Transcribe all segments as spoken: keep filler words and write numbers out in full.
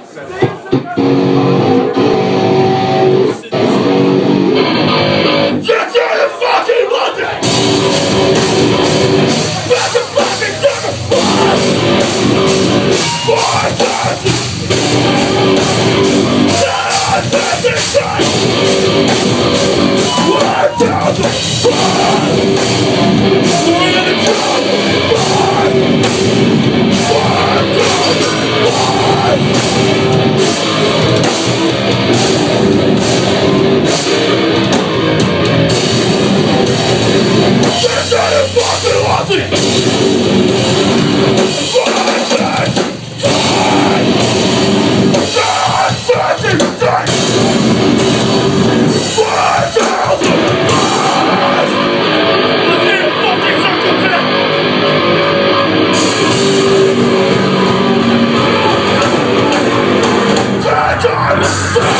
Get to the fucking London! That's a fucking different one! Why does it? Not this inside! Why does it? Why? We're in trouble! Why? Why does it? Why? Get out of fucking London! Why does it? Why? Not this inside! Why does it? Why? Let's hit a fucking circle today! Get out of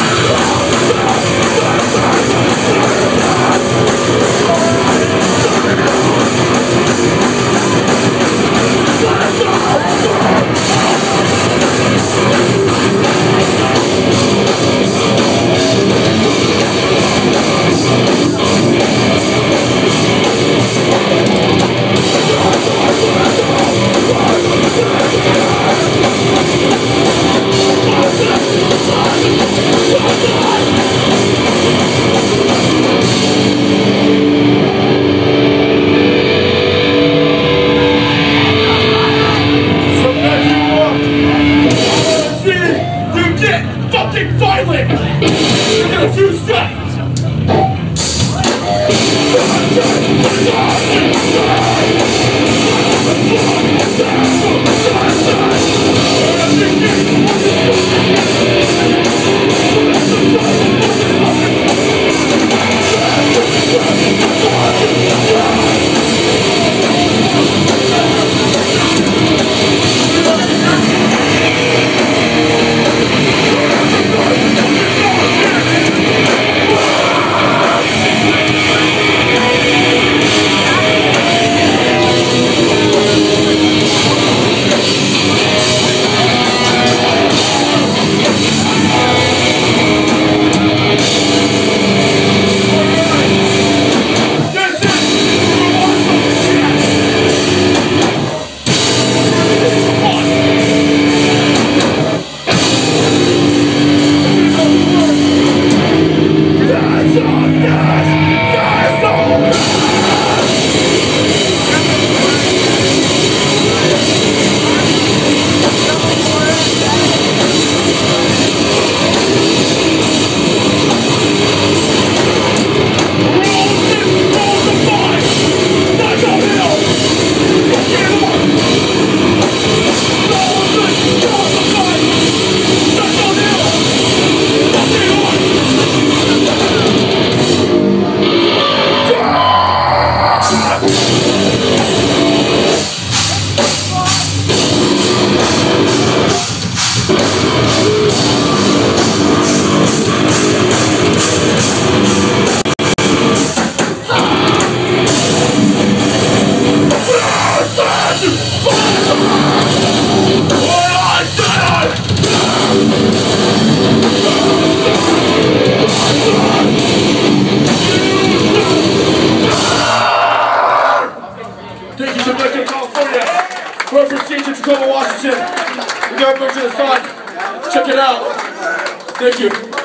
fucking violent! You're gonna do stuff! Thank you, Temecula, California. Perfect station, Tacoma, Washington. We got a picture of the sun. Check it out. Thank you.